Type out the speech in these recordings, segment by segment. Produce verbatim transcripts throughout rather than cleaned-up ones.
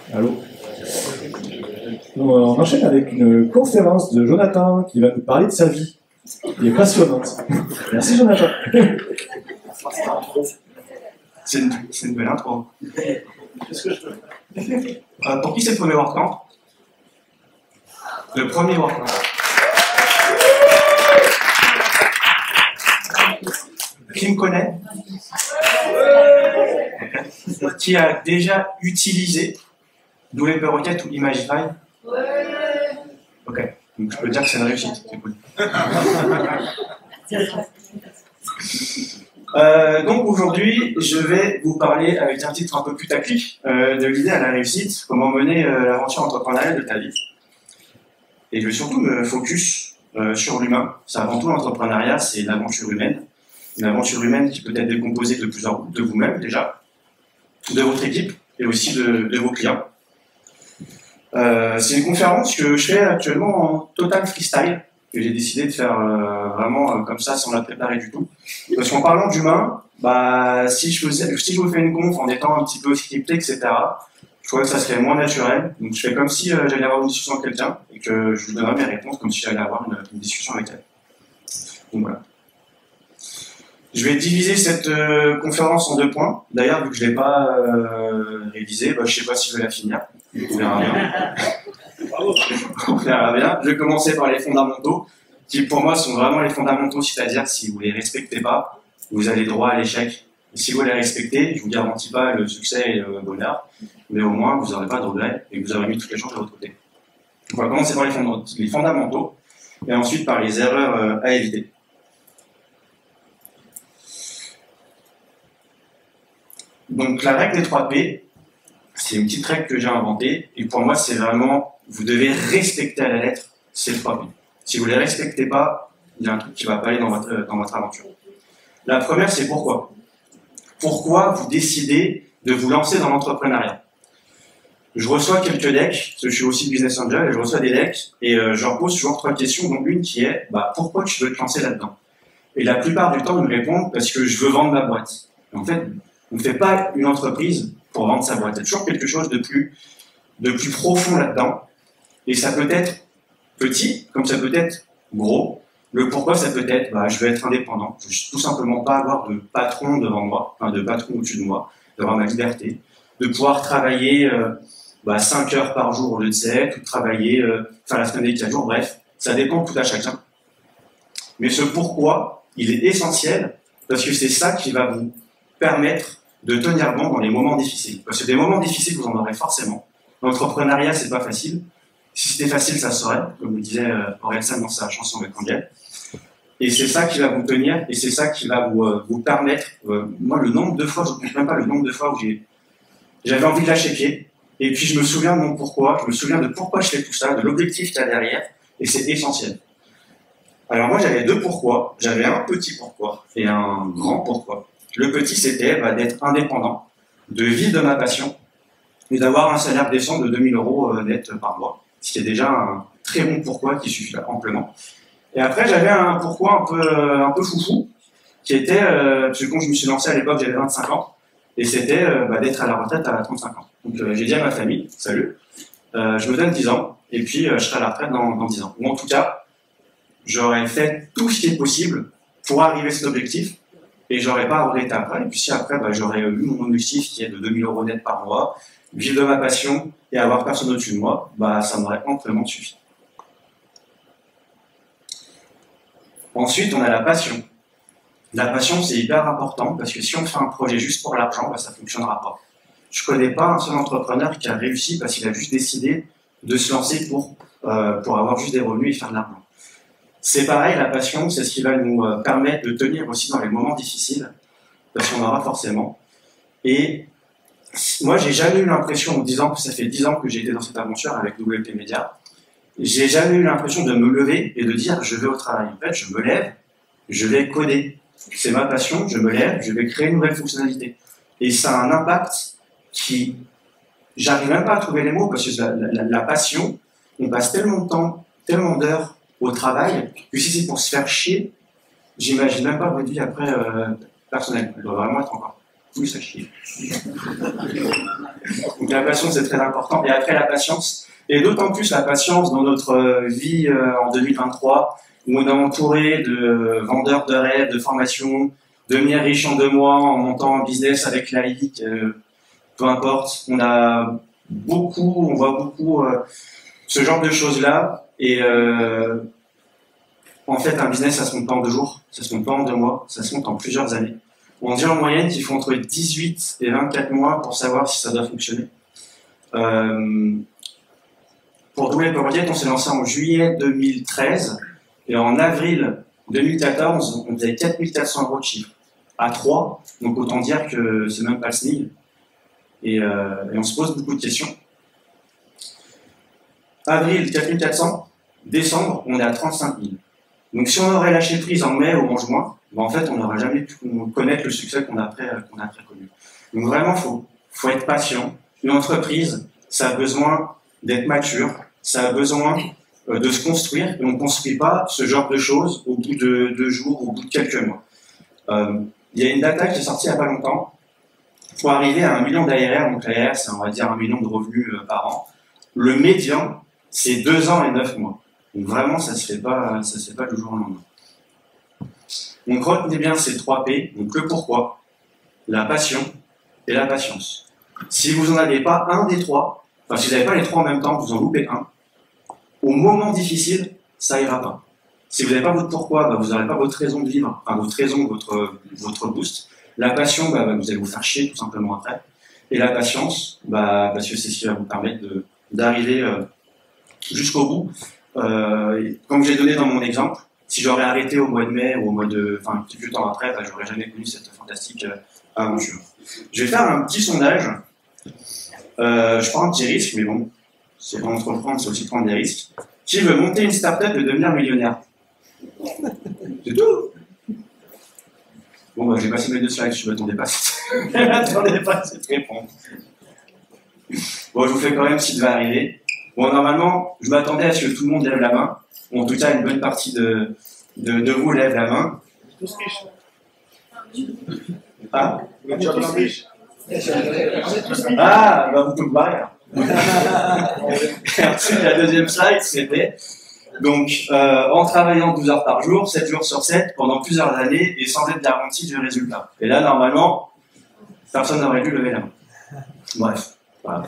Allô. Donc, on enchaîne avec une conférence de Jonathan qui va nous parler de sa vie, qui est passionnante. Merci Jonathan. C'est une, une belle intro. Qu'est-ce que je peux euh, Pour qui c'est le premier WordCamp? Le premier WordCamp. Qui me connaît? Qui a déjà utilisé Double Perroquette ou Imagify? Ok, donc je peux dire que c'est une réussite. C'est cool. Euh, donc aujourd'hui, je vais vous parler avec un titre un peu putaclic euh, de l'idée à la réussite, comment mener euh, l'aventure entrepreneuriale de ta vie. Et je vais surtout me focus euh, sur l'humain. C'est avant tout l'entrepreneuriat, c'est une aventure humaine. Une aventure humaine qui peut être décomposée de plusieurs de vous-même déjà, de votre équipe et aussi de, de vos clients. Euh, c'est une conférence que je fais actuellement en total freestyle, que j'ai décidé de faire euh, vraiment euh, comme ça, sans la préparer du tout. Parce qu'en parlant d'humain, bah, si, je faisais, si je vous fais une conf en étant un petit peu scripté, et cetera, je trouvais que ça serait moins naturel. Donc je fais comme si euh, j'allais avoir une discussion avec quelqu'un et que je vous donnerais mes réponses comme si j'allais avoir une, une discussion avec elle. Donc voilà. Je vais diviser cette euh, conférence en deux points. D'ailleurs, vu que je ne l'ai pas euh, révisée, bah, je ne sais pas si je vais la finir. On verra bien. On verra bien. Je vais commencer par les fondamentaux, qui pour moi sont vraiment les fondamentaux, c'est-à-dire si vous ne les respectez pas, vous allez droit à l'échec. Et si vous les respectez, je ne vous garantis pas le succès et le bonheur, mais au moins vous n'aurez pas de regrets et vous aurez mis toutes les chances de votre côté. On va commencer par les fondamentaux, les fondamentaux et ensuite par les erreurs euh, à éviter. Donc la règle des trois P, c'est une petite règle que j'ai inventée, et pour moi c'est vraiment, vous devez respecter à la lettre ces trois P. Si vous ne les respectez pas, il y a un truc qui ne va pas aller dans votre, dans votre aventure. La première, c'est pourquoi. Pourquoi vous décidez de vous lancer dans l'entrepreneuriat? Je reçois quelques decks, parce que je suis aussi business angel, et je reçois des decks, et euh, je leur pose toujours trois questions, dont une qui est, bah, pourquoi tu veux te lancer là-dedans? Et la plupart du temps, ils me répondent, parce que je veux vendre ma boîte. En fait, on ne fait pas une entreprise pour vendre sa boîte. Il y a toujours quelque chose de plus, de plus profond là-dedans. Et ça peut être petit, comme ça peut être gros. Le pourquoi, ça peut être, bah, je veux être indépendant. Je veux tout simplement pas avoir de patron devant moi, enfin de patron au-dessus de moi, d'avoir ma liberté, de pouvoir travailler euh, bah, cinq heures par jour au lieu de sept, ou de travailler, euh, faire la semaine des quatre jours, bref, ça dépend tout à chacun. Mais ce pourquoi, il est essentiel, parce que c'est ça qui va vous permettre de tenir bon dans les moments difficiles. Parce que des moments difficiles, vous en aurez forcément. L'entrepreneuriat, c'est pas facile. Si c'était facile, ça serait, comme le disait euh, Orelsan dans sa chanson avec Angel. Et c'est ça qui va vous tenir, et c'est ça qui va vous, euh, vous permettre, euh, moi, le nombre de fois, je ne compte même pas le nombre de fois où j'ai, j'avais envie de lâcher pied, et puis je me souviens de mon pourquoi, je me souviens de pourquoi je fais tout ça, de l'objectif qu'il y a derrière, et c'est essentiel. Alors moi, j'avais deux pourquoi. J'avais un petit pourquoi et un grand pourquoi. Le petit, c'était bah, d'être indépendant, de vivre de ma passion et d'avoir un salaire décent de deux mille euros euh, net par mois, ce qui est déjà un très bon pourquoi qui suffit là, amplement. Et après, j'avais un pourquoi un peu, un peu foufou, qui était, euh, parce que quand je me suis lancé à l'époque, j'avais vingt-cinq ans, et c'était euh, bah, d'être à la retraite à trente-cinq ans. Donc euh, j'ai dit à ma famille, salut, euh, je me donne dix ans, et puis euh, je serai à la retraite dans, dans dix ans. Ou en tout cas, j'aurais fait tout ce qui est possible pour arriver à cet objectif, et j'aurais pas arrêté après. Et puis si après, bah, j'aurais eu mon objectif qui est de deux mille euros net par mois, vivre de ma passion et avoir personne au-dessus de moi, bah, ça m'aurait amplement suffi. Ensuite, on a la passion. La passion, c'est hyper important parce que si on fait un projet juste pour l'argent, bah, ça fonctionnera pas. Je connais pas un seul entrepreneur qui a réussi parce qu'il a juste décidé de se lancer pour, euh, pour avoir juste des revenus et faire de l'argent. C'est pareil, la passion, c'est ce qui va nous euh, permettre de tenir aussi dans les moments difficiles, parce qu'on aura forcément. Et moi, j'ai jamais eu l'impression, en disant que ça fait dix ans que j'ai été dans cette aventure avec W P Media, j'ai jamais eu l'impression de me lever et de dire je vais au travail. En fait, je me lève, je vais coder. C'est ma passion, je me lève, je vais créer une nouvelle fonctionnalité. Et ça a un impact qui, j'arrive même pas à trouver les mots, parce que la, la, la passion, on passe tellement de temps, tellement d'heures au travail, que si c'est pour se faire chier, j'imagine même pas votre vie après euh, personnelle. Elle doit vraiment être encore plus à chier. Donc Donc la passion, c'est très important. Et après, la patience. Et d'autant plus la patience dans notre vie euh, en deux mille vingt-trois, où on est entouré de vendeurs de rêves, de formations, devenir riche en deux mois en montant un business avec la ligue, euh, peu importe. On a beaucoup, on voit beaucoup euh, ce genre de choses-là. Et euh, en fait, un business, ça se monte pas en deux jours, ça se monte pas en deux mois, ça se monte en plusieurs années. On dit en moyenne qu'il faut entre dix-huit et vingt-quatre mois pour savoir si ça doit fonctionner. Euh, pour W P Rocket, on s'est lancé en juillet deux mille treize et en avril deux mille quatorze, on faisait quatre mille quatre cents euros de chiffre à trois, donc autant dire que c'est même pas le S M I C. Et, euh, et on se pose beaucoup de questions. Avril, quatre mille quatre cents, décembre, on est à trente-cinq mille. Donc si on aurait lâché prise en mai ou en juin, ben en fait, on n'aurait jamais pu connaître le succès qu'on a après, qu'on a après connu. Donc vraiment, il faut, faut être patient. Une entreprise, ça a besoin d'être mature, ça a besoin euh, de se construire, et on ne construit pas ce genre de choses au bout de deux jours, au bout de quelques mois. Euh, il y a une data qui est sortie il n'y a pas longtemps. Pour arriver à un million d'A R R, donc l'A R R, c'est on va dire un million de revenus euh, par an, le médian, c'est deux ans et neuf mois. Donc vraiment, ça ne se fait pas, ça se fait pas du jour au lendemain. Donc retenez bien ces trois P, donc le pourquoi, la passion et la patience. Si vous n'en avez pas un des trois, enfin si vous n'avez pas les trois en même temps, vous en loupez un, au moment difficile, ça ira pas. Si vous n'avez pas votre pourquoi, bah, vous n'aurez pas votre raison de vivre, enfin votre raison, votre, votre boost. La passion, bah, vous allez vous faire chier tout simplement après. Et la patience, bah, parce que c'est ce qui va vous permettre d'arriver euh, jusqu'au bout. Euh, comme j'ai donné dans mon exemple, si j'aurais arrêté au mois de mai ou au mois de, enfin, quelques temps après, bah, j'aurais jamais connu cette fantastique euh, aventure. Je vais faire un petit sondage. Euh, je prends un petit risque, mais bon, c'est pas entreprendre, c'est aussi prendre des risques. Qui veut monter une start-up et devenir millionnaire? C'est tout. Bon, bah, j'ai passé mes deux slides, je ne m'attendais pas, je m'attendais pas à cette réponse. Bon, je vous fais quand même ce qui devait arriver. Bon, normalement, je m'attendais à ce que tout le monde lève la main. Ou en tout cas, une bonne partie de, de, de vous lève la main. Tous riches. Ah, Vous êtes tous riches. ah bah, vous pouvez me barrer. Ensuite, la deuxième slide, c'était donc euh, en travaillant douze heures par jour, sept jours sur sept, pendant plusieurs années, et sans être garanti du résultat. Et là, normalement, personne n'aurait dû lever la main. Bref, voilà.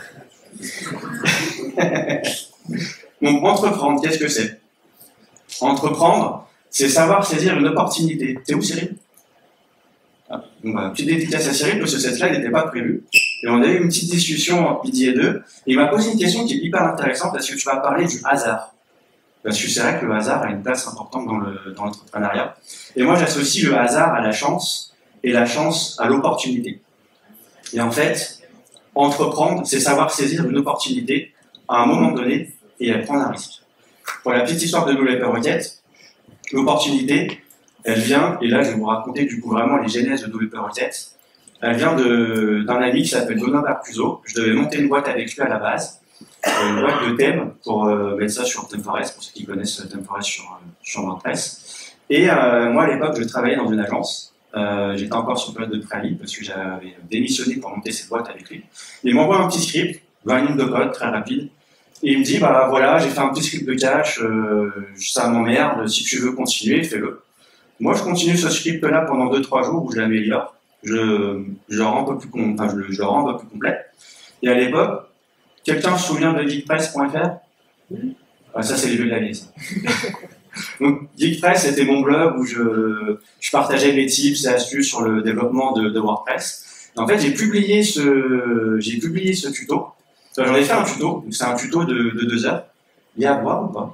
Donc, entreprendre, qu'est-ce que c'est? Entreprendre, c'est savoir saisir une opportunité. T'es où, Cyril? Ah, donc, bah, petite dédicace à Cyril, parce que cette slide n'était pas prévue. Et on a eu une petite discussion entre midi et deux. Et il m'a posé une question qui est hyper intéressante, parce que tu vas parler du hasard. Parce que c'est vrai que le hasard a une place importante dans le, dans l'entrepreneuriat. Et moi, j'associe le hasard à la chance, et la chance à l'opportunité. Et en fait, entreprendre, c'est savoir saisir une opportunité à un moment donné et prendre un risque. Pour la petite histoire de W P Rocket, l'opportunité, elle vient, et là je vais vous raconter du coup vraiment les genèses de W P Rocket, elle vient d'un ami qui s'appelle Donin Barcuso. Je devais monter une boîte avec lui à la base, une boîte de thèmes pour euh, mettre ça sur ThemeForest, pour ceux qui connaissent ThemeForest sur, sur WordPress. Et euh, moi à l'époque je travaillais dans une agence. Euh, j'étais encore sur période de préavis parce que j'avais démissionné pour monter cette boîte avec lui. Il m'envoie un petit script, vingt lignes de code, très rapide, et il me dit, bah voilà, j'ai fait un petit script de cache, euh, ça m'emmerde, si tu veux continuer, fais-le. Moi, je continue ce script-là pendant deux trois jours où je l'améliore, je, je le rends un peu plus, enfin, je, le, je le rends un peu plus complet. Et à l'époque, quelqu'un se souvient de geekpress point F R? Ah, ça, c'est les jeux de la vie, ça. Donc, Geekpress, c'était mon blog où je, je partageais mes tips et astuces sur le développement de, de WordPress. Et en fait, j'ai publié ce, j'ai publié ce tuto. Enfin, j'en ai fait un tuto, c'est un tuto de, de deux heures. Il y a à voir ou pas?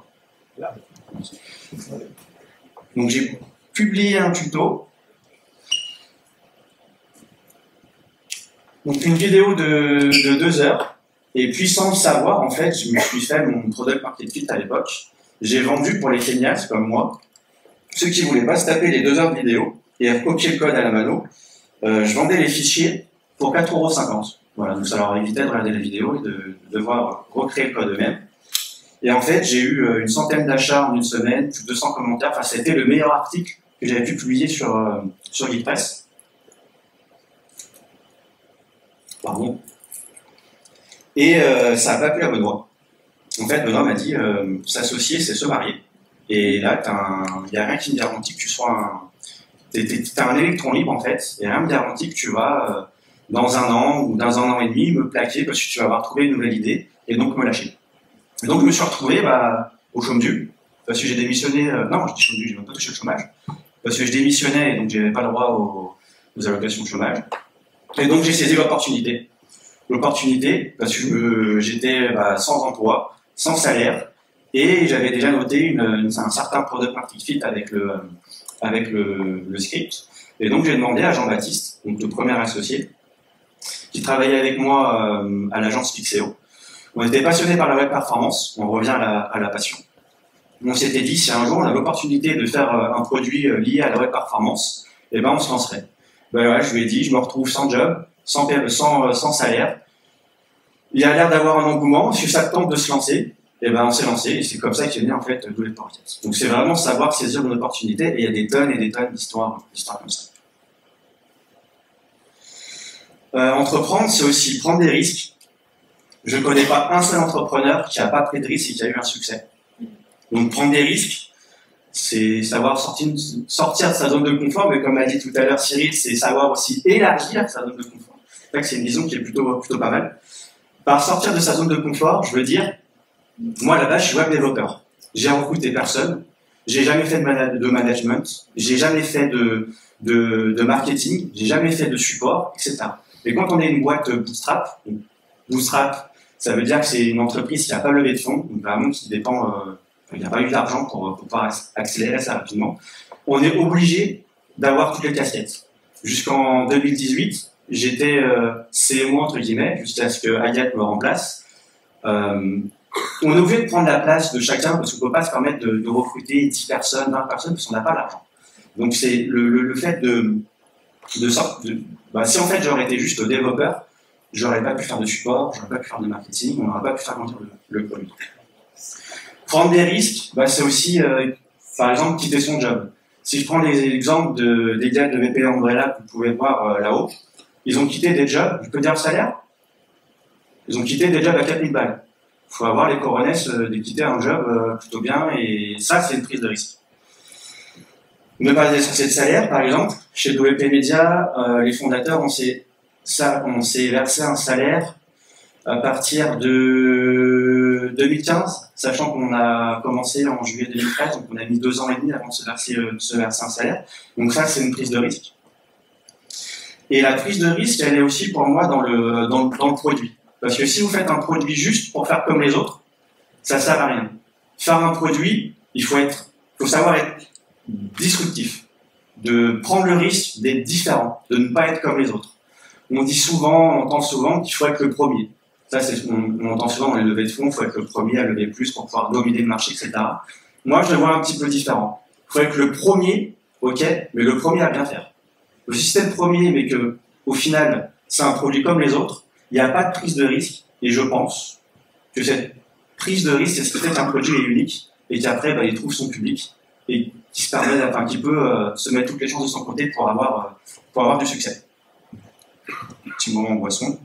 Donc, j'ai publié un tuto. Donc, une vidéo de, de deux heures. Et puis, sans le savoir, en fait, je me suis fait mon product market fit à l'époque. J'ai vendu pour les Kenyas, comme moi, ceux qui voulaient pas se taper les deux heures de vidéo et copier le code à la mano. Euh, je vendais les fichiers pour quatre euros cinquante. Voilà, donc ça leur évitait de regarder la vidéo et de, de devoir recréer le code eux-mêmes. Et en fait, j'ai eu une centaine d'achats en une semaine, plus de deux cents commentaires. Enfin, c'était le meilleur article que j'avais pu publier sur, euh, sur Geekpress. Pardon. Et euh, ça n'a pas plu à Benoît. En fait, Benoît m'a dit, euh, s'associer, c'est se marier. Et là, il n'y a rien qui me garantit que tu sois un... T'es, t'es, t'es un électron libre, en fait. Et rien ne me garantit que tu vas, euh, dans un an ou dans un an et demi, me plaquer parce que tu vas avoir trouvé une nouvelle idée et donc me lâcher. Et donc, je me suis retrouvé bah, au chômage, parce que j'ai démissionné... Euh, non, je dis chômage, je n'ai même pas touché le chômage. Parce que je démissionnais et donc je n'avais pas le droit aux, aux allocations de chômage. Et donc, j'ai saisi l'opportunité. L'opportunité, parce que je, j'étais bah, sans emploi, sans salaire, et j'avais déjà noté une, une, un certain product market fit avec le... avec le, le script. Et donc j'ai demandé à Jean-Baptiste, donc le premier associé, qui travaillait avec moi euh, à l'agence Pixéo. On était passionnés par la web performance, on revient à la, à la passion. On s'était dit, si un jour on a l'opportunité de faire un produit lié à la web performance, eh ben on se lancerait. Ben voilà, je lui ai dit, je me retrouve sans job, sans, sans, sans salaire. Il a l'air d'avoir un engouement, si ça tente de se lancer, et ben on s'est lancé, et c'est comme ça qu'est né en fait Bullet Pockets. Donc c'est vraiment savoir saisir une opportunité, et il y a des tonnes et des tonnes d'histoires, d'histoires comme ça. Euh, entreprendre, c'est aussi prendre des risques. Je ne connais pas un seul entrepreneur qui n'a pas pris de risques et qui a eu un succès. Donc prendre des risques, c'est savoir sortir, sortir de sa zone de confort, mais comme a dit tout à l'heure Cyril, c'est savoir aussi élargir sa zone de confort. C'est vrai que c'est une vision qui est plutôt, plutôt pas mal. Par sortir de sa zone de confort, je veux dire, moi, là-bas, je suis web développeur. J'ai recruté personne. J'ai jamais fait de, mana de management. J'ai jamais fait de, de, de marketing. J'ai jamais fait de support, et cetera. Et quand on est une boîte bootstrap, bootstrap, ça veut dire que c'est une entreprise qui n'a pas levé de fonds, donc vraiment qui dépend, euh, il n'y a pas eu d'argent pour, pour pouvoir accélérer ça rapidement. On est obligé d'avoir toutes les casquettes. Jusqu'en deux mille dix-huit, j'étais euh, C M O entre guillemets, jusqu'à ce que Hayat me remplace. Euh, On est obligé de prendre la place de chacun parce qu'on ne peut pas se permettre de, de recruter dix personnes, vingt personnes parce qu'on n'a pas l'argent. Donc c'est le, le, le fait de, de sorte de, bah, si en fait j'aurais été juste développeur, j'aurais pas pu faire de support, j'aurais pas pu faire de marketing, on n'aurait pas pu faire grandir le, le produit. Prendre des risques, bah, c'est aussi, euh, par exemple, quitter son job. Si je prends les exemples de, des gars de V P Umbrella que vous pouvez voir euh, là-haut, ils ont quitté des jobs, je peux dire le salaire, ils ont quitté des jobs à quatre mille balles. Il faut avoir les coronesses euh, de quitter un job euh, plutôt bien, et ça, c'est une prise de risque. Ne pas dépenser de salaire, par exemple. Chez W P Media, euh, les fondateurs, on s'est versé un salaire à partir de deux mille quinze, sachant qu'on a commencé en juillet deux mille treize, donc on a mis deux ans et demi avant de se verser, euh, de se verser un salaire. Donc ça, c'est une prise de risque. Et la prise de risque, elle est aussi pour moi dans le, dans, dans le produit. Parce que si vous faites un produit juste pour faire comme les autres, ça sert à rien. Faire un produit, il faut être, il faut savoir être disruptif, de prendre le risque d'être différent, de ne pas être comme les autres. On dit souvent, on entend souvent qu'il faut être le premier. Ça, c'est ce qu'on on entend souvent dans les levées de fonds, il faut être le premier à lever plus pour pouvoir dominer le marché, et cetera. Moi, je le vois un petit peu différent. Il faut être le premier, ok, mais le premier à bien faire. Si c'est le premier, mais que, au final, c'est un produit comme les autres, il n'y a pas de prise de risque, et je pense que cette prise de risque, c'est ce qui fait qu'un produit est unique, et qu'après, bah, il trouve son public, et qui se permet, enfin, qui peut euh, se mettre toutes les chances de son côté pour avoir, euh, pour avoir du succès. Petit moment boisson.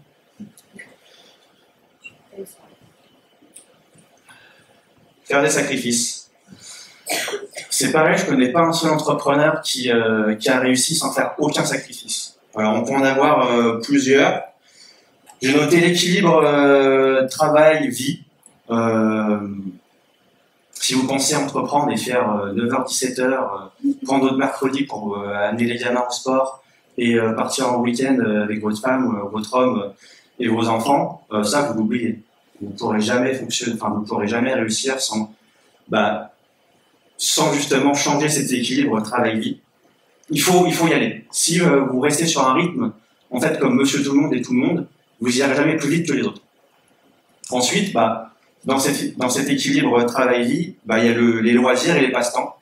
Faire des sacrifices. C'est pareil, je connais pas un seul entrepreneur qui, euh, qui a réussi sans faire aucun sacrifice. Alors, on peut en avoir euh, plusieurs. J'ai noté l'équilibre euh, travail-vie. Euh, si vous pensez entreprendre et faire euh, neuf heures dix-sept heures, euh, prendre votre mercredi pour euh, amener les gamins au sport et euh, partir en week-end avec votre femme, euh, votre homme euh, et vos enfants, euh, ça vous l'oubliez. Vous ne pourrez jamais fonctionner, enfin vous pourrez jamais réussir sans, bah, sans justement changer cet équilibre travail-vie. Il faut, il faut y aller. Si euh, vous restez sur un rythme, en fait, comme Monsieur Tout le Monde et tout le monde, vous irez jamais plus vite que les autres. Ensuite, bah, dans, cette, dans cet équilibre travail-vie, bah, il y a le, les loisirs et les passe-temps.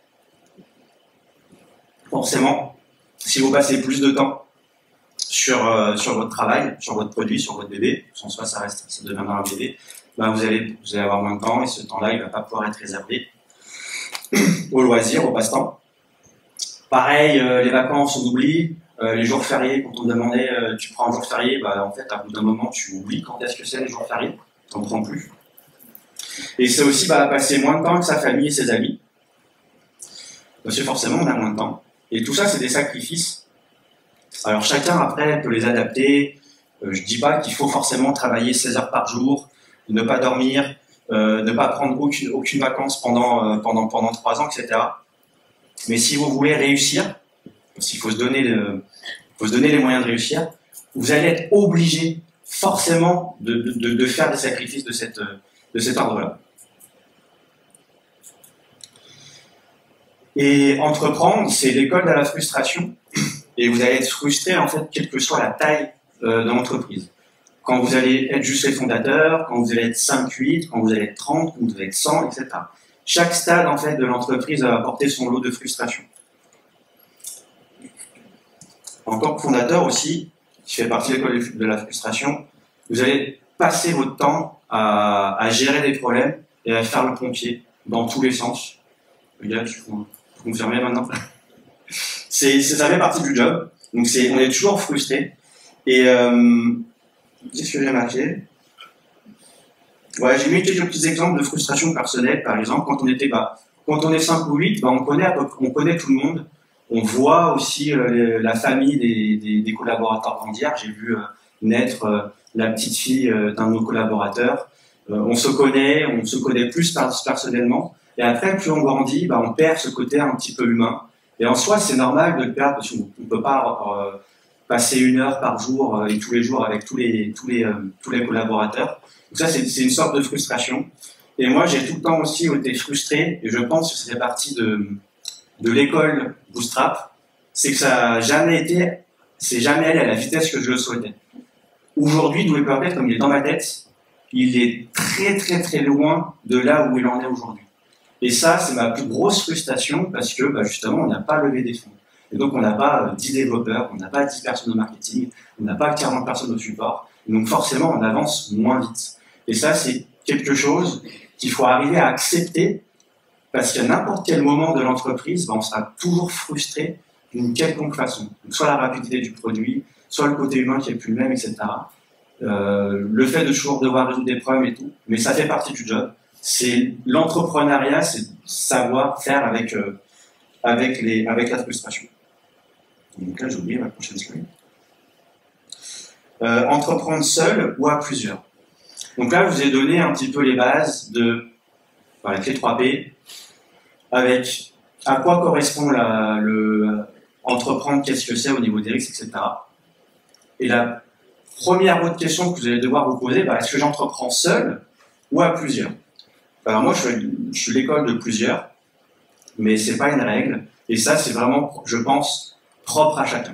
Forcément, si vous passez plus de temps sur, euh, sur votre travail, sur votre produit, sur votre bébé, en soi ça reste, ça deviendra un bébé, bah, vous, allez, vous allez avoir moins de temps et ce temps-là, il ne va pas pouvoir être réservé aux loisirs, aux passe-temps. Pareil, euh, les vacances, on oublie. Euh, les jours fériés, quand on demandait euh, tu prends un jour férié, bah, en fait, à bout d'un moment, tu oublies quand est-ce que c'est les jours fériés, tu n'en prends plus. Et c'est aussi bah, passer moins de temps avec sa famille et ses amis, parce que forcément, on a moins de temps. Et tout ça, c'est des sacrifices. Alors, chacun, après, peut les adapter. Euh, je ne dis pas qu'il faut forcément travailler seize heures par jour, ne pas dormir, euh, ne pas prendre aucune, aucune vacance pendant, euh, pendant, pendant trois ans, et cetera. Mais si vous voulez réussir, parce qu'il faut se donner le, faut se donner les moyens de réussir, vous allez être obligé forcément de, de, de faire des sacrifices de, cette, de cet ordre-là. Et entreprendre, c'est l'école de la frustration, et vous allez être frustré, en fait, quelle que soit la taille euh, de l'entreprise. Quand vous allez être juste les fondateurs, quand vous allez être cinq, huit, quand vous allez être trente, quand vous allez être cent, et cetera. Chaque stade, en fait, de l'entreprise va apporter son lot de frustration. En tant que fondateur aussi, qui fait partie de l'école de la frustration, vous allez passer votre temps à, à gérer des problèmes et à faire le pompier dans tous les sens. Les gars, tu peux confirmer maintenant? c'est, ça fait partie du job. Donc c'est, on est toujours frustré. Et euh, qu'est-ce que j'ai marqué? Ouais, j'ai mis quelques petits exemples de frustration personnelle. Par exemple, quand on était, bah, quand on est cinq ou huit, bah, on connaît à peu, on connaît tout le monde. On voit aussi euh, la famille des, des, des collaborateurs grandir. J'ai vu euh, naître euh, la petite fille euh, d'un de nos collaborateurs. Euh, on se connaît, on se connaît plus personnellement. Et après, plus on grandit, bah, on perd ce côté un petit peu humain. Et en soi, c'est normal de le perdre parce qu'on ne peut pas euh, passer une heure par jour euh, et tous les jours avec tous les, tous les, euh, tous les collaborateurs. Donc ça, c'est, c'est une sorte de frustration. Et moi, j'ai tout le temps aussi été frustré, et je pense que ça fait partie de, de l'école Bootstrap, c'est que ça n'a jamais été, c'est jamais allé à la vitesse que je le souhaitais. Aujourd'hui, Doué Purple, comme il est dans ma tête, il est très très très loin de là où il en est aujourd'hui. Et ça, c'est ma plus grosse frustration parce que bah, justement, on n'a pas levé des fonds. Et donc, on n'a pas euh, dix développeurs, on n'a pas dix personnes au marketing, on n'a pas quarante personnes au support. Et donc, forcément, on avance moins vite. Et ça, c'est quelque chose qu'il faut arriver à accepter parce qu'à n'importe quel moment de l'entreprise, bah, on sera toujours frustré d'une quelconque façon. Donc, soit la rapidité du produit, soit le côté humain qui est plus le même, et cetera. Euh, le fait de toujours devoir résoudre des problèmes et tout, mais ça fait partie du job. C'est l'entrepreneuriat, c'est savoir faire avec euh, avec les avec la frustration. Donc là, j'ai oublié ma prochaine slide. Euh, entreprendre seul ou à plusieurs. Donc là, je vous ai donné un petit peu les bases de voilà, les trois P, avec à quoi correspond la, le entreprendre, qu'est-ce que c'est au niveau des risques, et cetera. Et la première autre question que vous allez devoir vous poser, bah, est-ce que j'entreprends seul ou à plusieurs? Alors moi, je suis, je suis l'école de plusieurs, mais c'est pas une règle. Et ça, c'est vraiment, je pense, propre à chacun.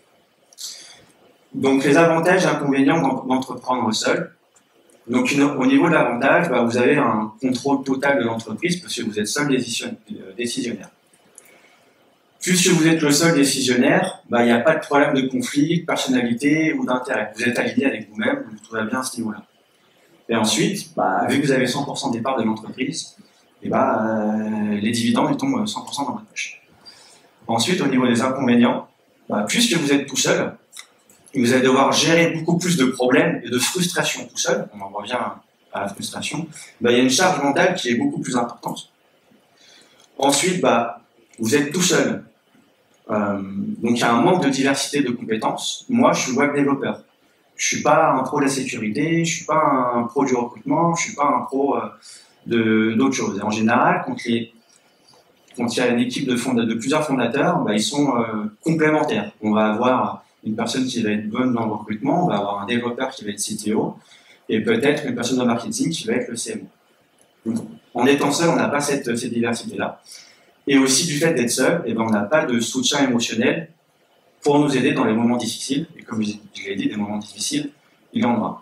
Donc les avantages et inconvénients d'entreprendre seul. Donc une, au niveau de l'avantage, bah, vous avez un contrôle total de l'entreprise parce que vous êtes seul décisionnaire. Puisque vous êtes le seul décisionnaire, bah, il n'y a pas de problème de conflit, de personnalité ou d'intérêt. Vous êtes aligné avec vous-même, tout va bien à ce niveau-là. Et ensuite, bah, vu que vous avez cent pour cent des parts de l'entreprise, et bah, euh, les dividendes ils tombent cent pour cent dans votre poche. Ensuite, au niveau des inconvénients, bah, puisque vous êtes tout seul, vous allez devoir gérer beaucoup plus de problèmes et de frustration tout seul, on en revient à la frustration, bah, il y a une charge mentale qui est beaucoup plus importante. Ensuite, bah, vous êtes tout seul. Euh, donc il y a un manque de diversité de compétences. Moi, je suis web développeur. Je suis pas un pro de la sécurité, je suis pas un pro du recrutement, je suis pas un pro euh, de d'autres choses. Et en général, quand, les, quand il y a une équipe de, fonda, de plusieurs fondateurs, bah, ils sont euh, complémentaires. On va avoir une personne qui va être bonne dans le recrutement, on va avoir un développeur qui va être C T O, et peut-être une personne dans le marketing qui va être le C M O. Donc, en étant seul, on n'a pas cette, cette diversité-là. Et aussi du fait d'être seul, eh ben, on n'a pas de soutien émotionnel pour nous aider dans les moments difficiles. Et comme je l'ai dit, des moments difficiles, il y en aura.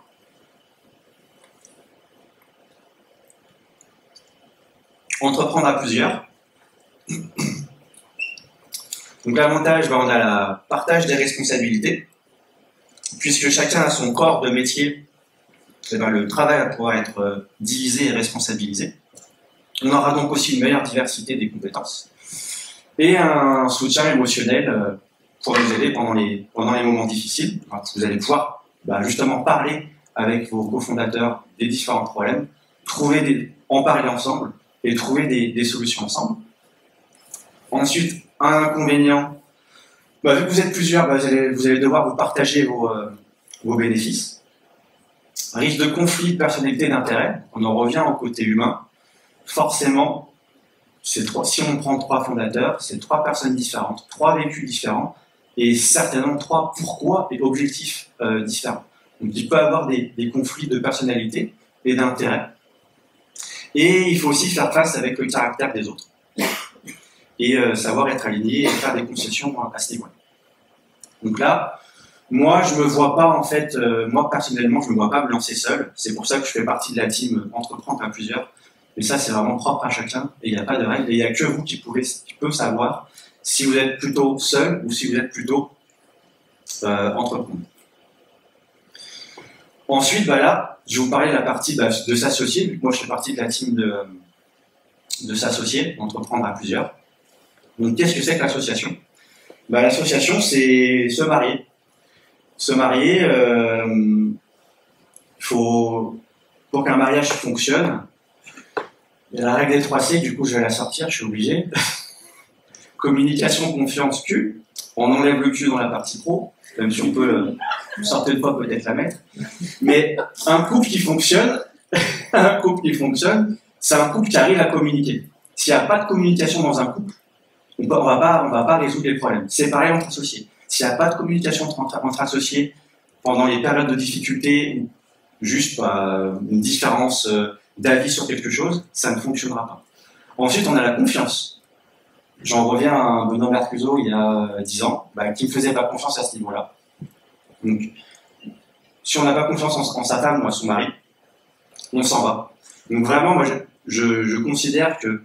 Entreprendre à plusieurs. Donc l'avantage, ben, on a le partage des responsabilités. Puisque chacun a son corps de métier, eh ben, le travail pourra être divisé et responsabilisé. On aura donc aussi une meilleure diversité des compétences et un soutien émotionnel pour nous aider pendant les, pendant les moments difficiles. Enfin, vous allez pouvoir bah, justement parler avec vos cofondateurs des différents problèmes, trouver des, en parler ensemble et trouver des, des solutions ensemble. Ensuite, un inconvénient, bah, vu que vous êtes plusieurs, bah, vous, allez, vous allez devoir vous partager vos, euh, vos bénéfices. Risque de conflit de personnalité et d'intérêt, on en revient au côté humain. Forcément, c'est trois, si on prend trois fondateurs, c'est trois personnes différentes, trois vécus différents, et certainement trois pourquoi et objectifs euh, différents. Donc il peut y avoir des, des conflits de personnalité et d'intérêt. Et il faut aussi faire face avec le caractère des autres. Et euh, savoir être aligné et faire des concessions à ce niveau-là. Donc là, moi je me vois pas en fait, euh, moi personnellement je me vois pas me lancer seul. C'est pour ça que je fais partie de la team Entreprendre à plusieurs. Mais ça c'est vraiment propre à chacun et il n'y a pas de règle. Et il n'y a que vous qui pouvez, qui peut savoir si vous êtes plutôt seul ou si vous êtes plutôt euh, entreprendre. Ensuite, bah là, je vais vous parler de la partie bah, de s'associer. Vu que moi je fais partie de la team de, de s'associer, d'entreprendre à plusieurs. Donc, qu'est-ce que c'est que l'association? Bah, l'association, c'est se marier. Se marier, euh, faut, pour qu'un mariage fonctionne, il y a la règle des trois C, du coup, je vais la sortir, je suis obligé. Communication, confiance, Q. On enlève le Q dans la partie pro, même si on peut, une certaine fois, peut-être la mettre. Mais un couple qui fonctionne, un couple qui fonctionne, c'est un couple qui arrive à communiquer. S'il n'y a pas de communication dans un couple, on ne va pas, on va pas résoudre les problèmes. C'est pareil entre associés. S'il n'y a pas de communication entre, entre associés pendant les périodes de difficulté, juste bah, une différence d'avis sur quelque chose, ça ne fonctionnera pas. Ensuite, on a la confiance. J'en reviens à Benoît Mercuzzo il y a dix ans, bah, qui ne faisait pas confiance à ce niveau-là. Donc, si on n'a pas confiance en, en sa femme ou à son mari, on s'en va. Donc vraiment, moi, je, je, je considère que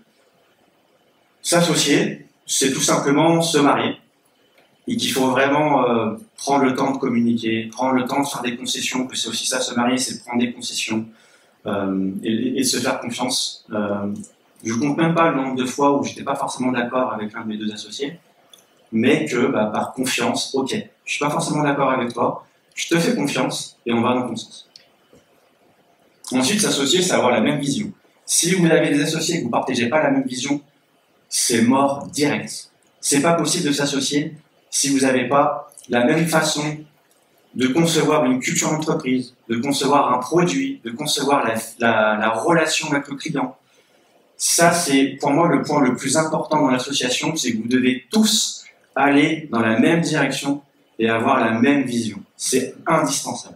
s'associer, c'est tout simplement se marier. Et qu'il faut vraiment euh, prendre le temps de communiquer, prendre le temps de faire des concessions, que c'est aussi ça, se marier, c'est prendre des concessions euh, et, et se faire confiance. Euh, je compte même pas le nombre de fois où j'étais pas forcément d'accord avec l'un de mes deux associés, mais que bah, par confiance, ok, je suis pas forcément d'accord avec toi, je te fais confiance et on va dans ton sens. Ensuite, s'associer, c'est avoir la même vision. Si vous avez des associés et que vous partagez pas la même vision, c'est mort direct. C'est pas possible de s'associer si vous n'avez pas la même façon de concevoir une culture d'entreprise, de concevoir un produit, de concevoir la, la, la relation avec le client. Ça, c'est pour moi le point le plus important dans l'association, c'est que vous devez tous aller dans la même direction et avoir la même vision. C'est indispensable.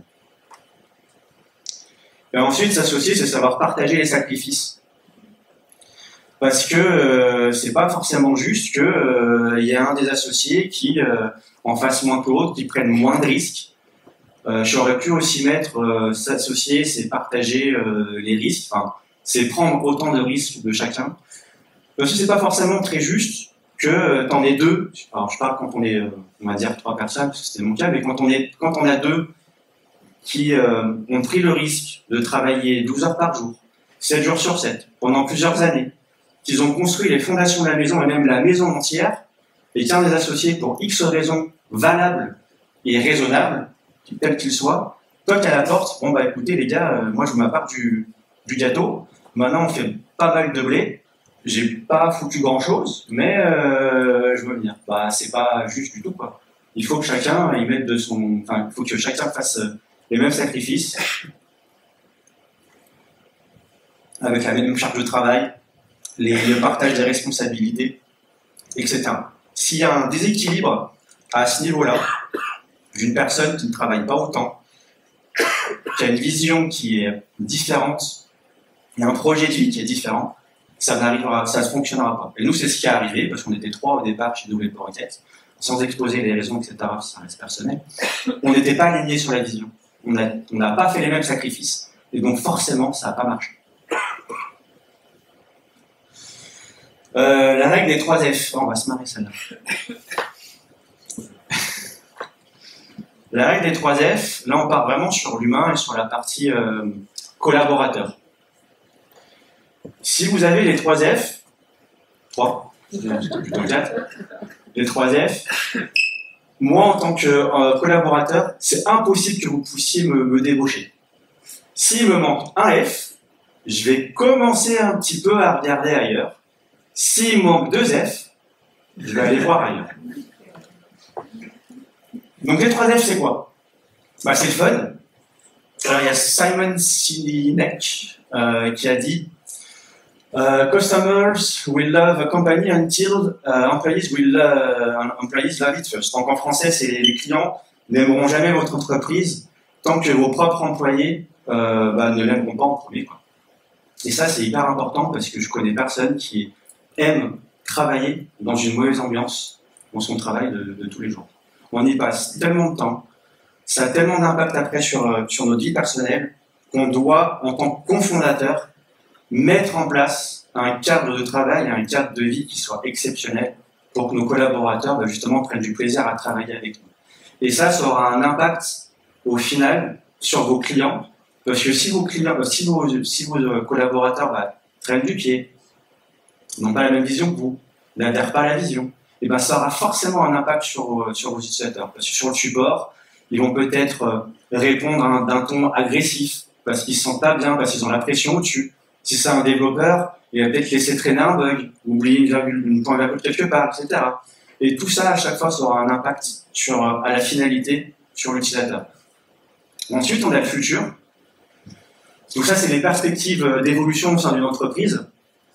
Et ensuite, s'associer, c'est savoir partager les sacrifices. Parce que euh, c'est pas forcément juste que euh, y a un des associés qui euh, en fasse moins que l'autre, qui prenne moins de risques. Euh, J'aurais pu aussi mettre euh, s'associer, c'est partager euh, les risques, enfin, c'est prendre autant de risques de chacun. Parce que c'est pas forcément très juste que euh, t'en aies deux. Alors je parle quand on est, euh, on va dire trois personnes, parce que c'était mon cas, mais quand on est, quand on a deux qui euh, ont pris le risque de travailler douze heures par jour, sept jours sur sept, pendant plusieurs années, qu'ils ont construit les fondations de la maison et même la maison entière, et qu'un des associés, pour X raisons valables et raisonnables, tels qu'ils soient, toque à la porte, bon bah écoutez les gars, euh, moi je ma part du, du gâteau, maintenant on fait pas mal de blé, j'ai pas foutu grand chose, mais euh, je veux venir. Bah c'est pas juste du tout quoi. Il faut que chacun y mette de son, enfin il faut que chacun fasse les mêmes sacrifices, avec la même charge de travail, les, le partage des responsabilités, et cetera. S'il y a un déséquilibre à ce niveau-là, d'une personne qui ne travaille pas autant, qui a une vision qui est différente, et un projet de vie qui est différent, ça n'arrivera, ça ne fonctionnera pas. Et nous, c'est ce qui est arrivé, parce qu'on était trois au départ chez Double Rocket, sans exposer les raisons, et cetera, ça reste personnel. On n'était pas alignés sur la vision. On n'a on n'a pas fait les mêmes sacrifices. Et donc, forcément, ça n'a pas marché. Euh, la règle des trois F. Oh, on va se marrer celle-là. La règle des trois F, là on part vraiment sur l'humain et sur la partie euh, collaborateur. Si vous avez les trois F, trois, plutôt quatre, les trois F, moi, en tant que euh, collaborateur, c'est impossible que vous puissiez me, me débaucher. S'il me manque un F, je vais commencer un petit peu à regarder ailleurs. S'il manque deux F, je vais aller voir ailleurs. Donc les trois F, c'est quoi? Bah, c'est le fun. Alors, il y a Simon Sinek euh, qui a dit uh, Customers will love a company until uh, employees will uh, employees love it first. Donc en français, c'est les clients n'aimeront jamais votre entreprise tant que vos propres employés euh, bah, ne l'aimeront pas en premier, quoi. Et ça, c'est hyper important parce que je connais personne qui aime travailler dans une mauvaise ambiance dans son travail de, de tous les jours. On y passe tellement de temps, ça a tellement d'impact après sur, sur notre vie personnelle qu'on doit, en tant que cofondateur, mettre en place un cadre de travail, un cadre de vie qui soit exceptionnel pour que nos collaborateurs, bah, justement, prennent du plaisir à travailler avec nous. Et ça, ça aura un impact, au final, sur vos clients, parce que si vos clients, si vos, si vos collaborateurs bah, traînent du pied, n'ont pas la même vision que vous, n'adhèrent pas à la vision, et ben ça aura forcément un impact sur, sur vos utilisateurs. Parce que sur le support, ils vont peut-être répondre d'un ton agressif, parce qu'ils ne se sentent pas bien, parce qu'ils ont la pression au-dessus. Si c'est un développeur, il va peut-être laisser traîner un bug, oublier une, virgule, une point virgule quelque part, et cetera. Et tout ça, à chaque fois, ça aura un impact sur, à la finalité, sur l'utilisateur. Ensuite, on a le futur. Donc ça, c'est les perspectives d'évolution au sein d'une entreprise.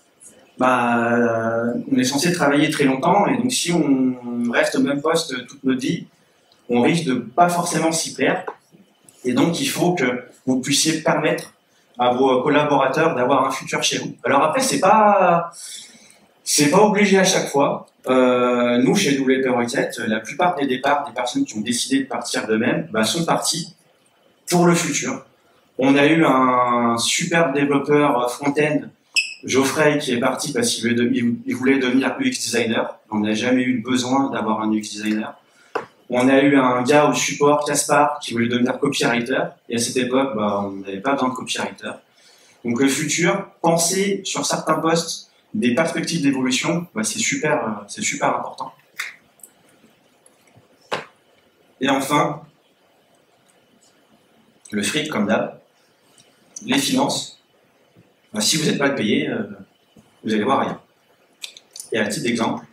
Bah, on est censé travailler très longtemps, et donc si on reste au même poste toute notre vie, on risque de pas forcément s'y plaire. Et donc, il faut que vous puissiez permettre à vos collaborateurs d'avoir un futur chez vous. Alors après, c'est pas, c'est pas obligé à chaque fois. Euh, nous, chez W P Rocket, la plupart des départs des personnes qui ont décidé de partir d'eux-mêmes bah, sont partis pour le futur. On a eu un super développeur front-end, Geoffrey, qui est parti parce qu'il voulait devenir U X designer. On n'a jamais eu besoin d'avoir un U X designer. On a eu un gars au support, Caspar, qui voulait devenir copywriter. Et à cette époque, bah, on n'avait pas besoin de copywriter. Donc le futur, penser sur certains postes des perspectives d'évolution, bah, c'est super, c'est super important. Et enfin, le fric, comme d'hab, les finances. Bah, si vous n'êtes pas payé, euh, vous allez voir rien. Et à titre d'exemple,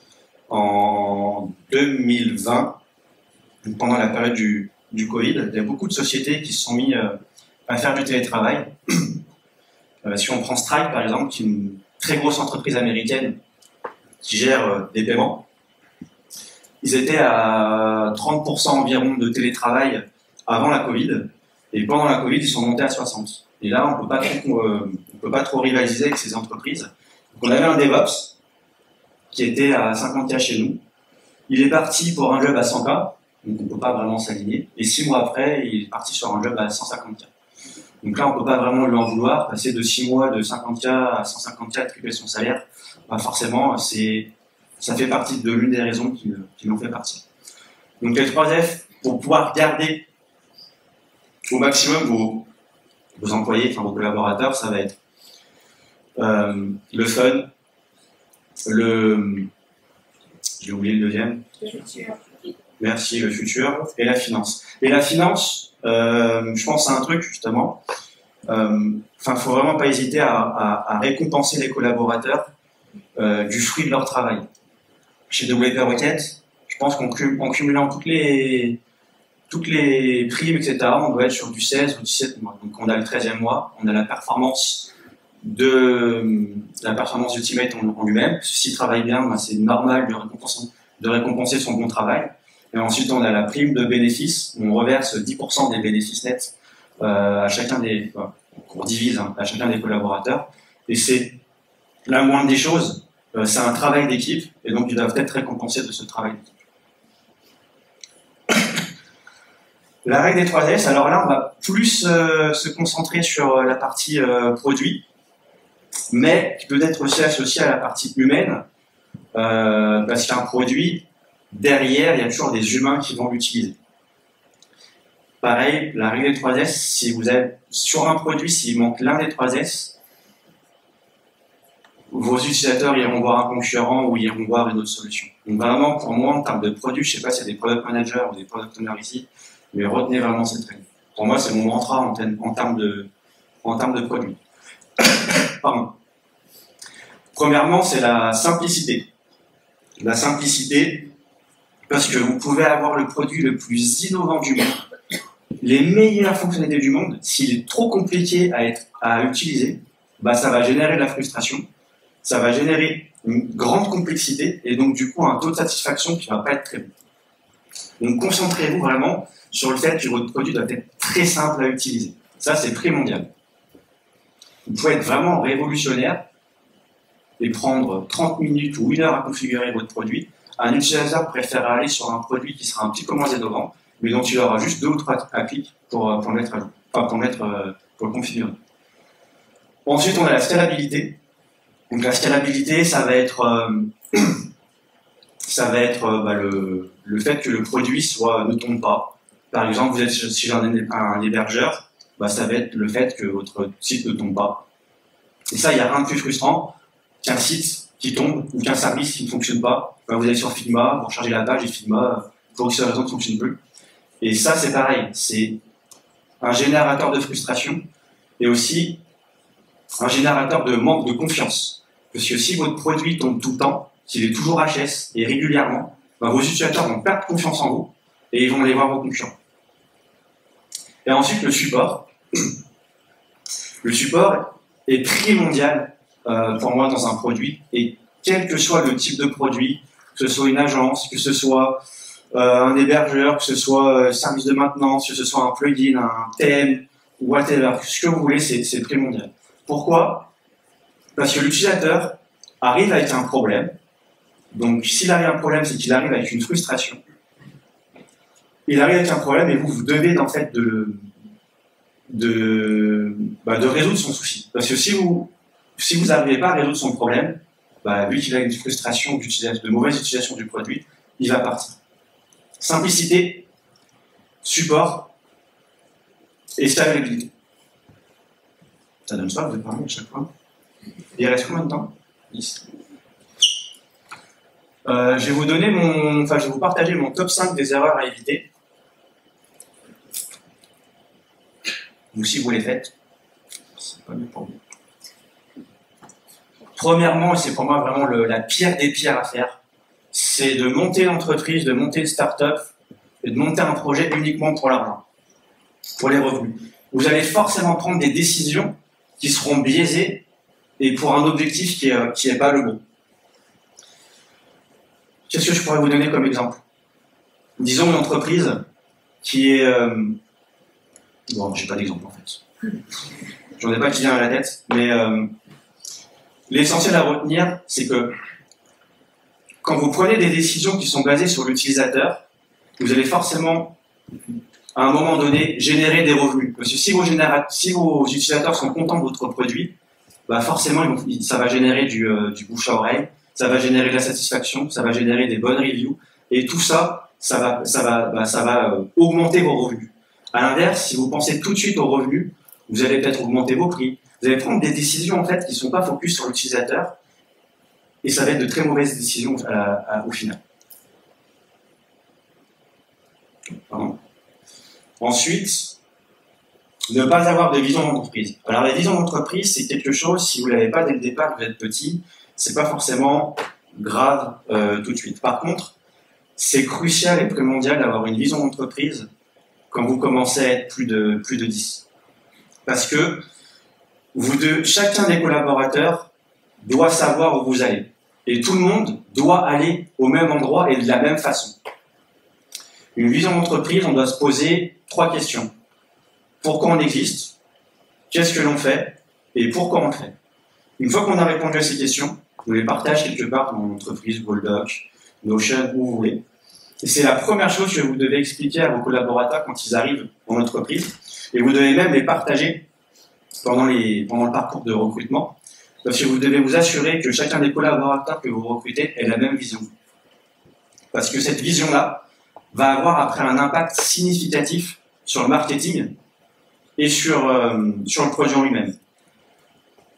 en deux mille vingt, pendant la période du, du Covid, il y a beaucoup de sociétés qui se sont mis euh, à faire du télétravail. Euh, si on prend Stripe, par exemple, qui est une très grosse entreprise américaine qui gère euh, des paiements, ils étaient à trente pour cent environ de télétravail avant la Covid, et pendant la Covid, ils sont montés à soixante. Et là, on ne peut pas trop, euh, on peut pas trop rivaliser avec ces entreprises. Donc, on avait un DevOps qui était à cinquante K chez nous. Il est parti pour un job à cent K, donc on ne peut pas vraiment s'aligner. Et six mois après, il est parti sur un job à cent cinquante K. Donc là, on ne peut pas vraiment lui en vouloir. Passer de six mois de cinquante K à cent cinquante K, tripler son salaire, bah forcément, c'est, ça fait partie de l'une des raisons qui, qui l'ont fait partir. Donc les trois F, pour pouvoir garder au maximum vos, vos employés, enfin vos collaborateurs, ça va être euh, le fun, le... j'ai oublié le deuxième. Le futur. Merci, le futur, et la finance. Et la finance, euh, je pense à un truc, justement. Euh, enfin, faut vraiment pas hésiter à, à, à récompenser les collaborateurs euh, du fruit de leur travail. Chez W P Rocket, je pense qu'en en cumulant toutes les, toutes les primes, et cetera, on doit être sur du seize ou dix-sept mois. Donc, on a le treizième mois, on a la performance de la performance ultimate en, en lui-même. S'il travaille bien, ben, c'est normal de récompenser, de récompenser son bon travail. Et ensuite, on a la prime de bénéfices. On reverse dix pour cent des bénéfices nets euh, à chacun des, enfin, on divise hein, à chacun des collaborateurs. Et c'est la moindre des choses. Euh, c'est un travail d'équipe, et donc ils doivent être récompensés de ce travail d'équipe. La règle des trois S. Alors là, on va plus euh, se concentrer sur la partie euh, produit, mais qui peut être aussi associée à la partie humaine, euh, parce qu'un produit, derrière, il y a toujours des humains qui vont l'utiliser. Pareil, la règle des trois S, si vous avez sur un produit, s'il manque l'un des trois S, vos utilisateurs iront voir un concurrent ou iront voir une autre solution. Donc vraiment, pour moi, en termes de produits, je ne sais pas s'il y a des product managers ou des product owners ici, mais retenez vraiment cette règle. Pour moi, c'est mon mantra en, en, termes de, en termes de produits. Pardon. Premièrement, c'est la simplicité. La simplicité, parce que vous pouvez avoir le produit le plus innovant du monde, les meilleures fonctionnalités du monde, s'il est trop compliqué à, être, à utiliser, bah, ça va générer de la frustration, ça va générer une grande complexité et donc du coup un taux de satisfaction qui ne va pas être très bon. Donc concentrez-vous vraiment sur le fait que votre produit doit être très simple à utiliser. Ça, c'est primordial. Vous pouvez être vraiment révolutionnaire et prendre trente minutes ou une heure à configurer votre produit. Un utilisateur préfère aller sur un produit qui sera un petit peu moins innovant, mais dont il aura juste deux ou trois clics pour, pour, mettre, enfin, pour, mettre, pour le configurer. Ensuite, on a la scalabilité. Donc la scalabilité, ça va être, euh, ça va être euh, bah, le, le fait que le produit soit, ne tombe pas. Par exemple, vous êtes sur un, un hébergeur, bah, ça va être le fait que votre site ne tombe pas. Et ça, il n'y a rien de plus frustrant qu'un site qui tombe ou qu'un service qui ne fonctionne pas. Bah, vous allez sur Figma, vous rechargez la page et Figma, pour X raison, ne fonctionne plus. Et ça, c'est pareil. C'est un générateur de frustration et aussi un générateur de manque de confiance. Parce que si votre produit tombe tout le temps, s'il est toujours H S et régulièrement, bah, vos utilisateurs vont perdre confiance en vous et ils vont aller voir vos concurrents. Et ensuite, le support. Le support est primordial euh, pour moi dans un produit, et quel que soit le type de produit, que ce soit une agence, que ce soit euh, un hébergeur, que ce soit un service de maintenance, que ce soit un plugin, un thème, whatever, ce que vous voulez, c'est primordial. Pourquoi ? Parce que l'utilisateur arrive avec un problème. Donc, s'il arrive avec un problème, c'est qu'il arrive avec une frustration. Il arrive avec un problème et vous, vous devez en fait de, de, bah, de résoudre son souci. Parce que si vous si vous n'arrivez pas à résoudre son problème, bah, vu qu'il a une frustration de mauvaise utilisation du produit, il va partir. Simplicité, support et scalabilité. Ça donne ça, vous avez parlé à chaque fois. Il reste combien de temps? dix. Euh, je vais vous donner mon, enfin, je vais vous partager mon top cinq des erreurs à éviter. Donc, si vous les faites, c'est pas mieux pour vous. Premièrement, et c'est pour moi vraiment le, la pire des pires à faire, c'est de monter l'entreprise, de monter une start-up et de monter un projet uniquement pour l'argent, pour les revenus. Vous allez forcément prendre des décisions qui seront biaisées et pour un objectif qui n'est qui est pas le bon. Qu'est-ce que je pourrais vous donner comme exemple? Disons une entreprise qui est... Euh... Bon, j'ai pas d'exemple en fait. J'en ai pas qui vient à la tête, mais euh... l'essentiel à retenir, c'est que quand vous prenez des décisions qui sont basées sur l'utilisateur, vous allez forcément, à un moment donné, générer des revenus. Parce que si vos, généra... si vos utilisateurs sont contents de votre produit, bah forcément, ils vont... ça va générer du, euh, du bouche à oreille, ça va générer de la satisfaction, ça va générer des bonnes reviews, et tout ça, ça va, ça va, bah, ça va euh, augmenter vos revenus. À l'inverse, si vous pensez tout de suite aux revenus, vous allez peut-être augmenter vos prix, vous allez prendre des décisions en fait qui ne sont pas focus sur l'utilisateur, et ça va être de très mauvaises décisions à la, à, au final. Pardon. Ensuite, ne pas avoir de vision d'entreprise. Alors la vision d'entreprise, c'est quelque chose, si vous ne l'avez pas dès le départ, vous êtes petit, c'est pas forcément grave euh, tout de suite. Par contre, c'est crucial et primordial d'avoir une vision d'entreprise quand vous commencez à être plus de, plus de dix. Parce que vous deux, chacun des collaborateurs doit savoir où vous allez. Et tout le monde doit aller au même endroit et de la même façon. Une vision d'entreprise, on doit se poser trois questions. Pourquoi on existe? Qu'est-ce que l'on fait? Et pourquoi on le fait? Une fois qu'on a répondu à ces questions, vous les partagez quelque part dans l'entreprise, Google Doc, Notion, où vous voulez. Et c'est la première chose que vous devez expliquer à vos collaborateurs quand ils arrivent dans l'entreprise. Et vous devez même les partager pendant, les, pendant le parcours de recrutement. Parce que vous devez vous assurer que chacun des collaborateurs que vous recrutez ait la même vision. Parce que cette vision-là va avoir après un impact significatif sur le marketing et sur, euh, sur le produit en lui-même.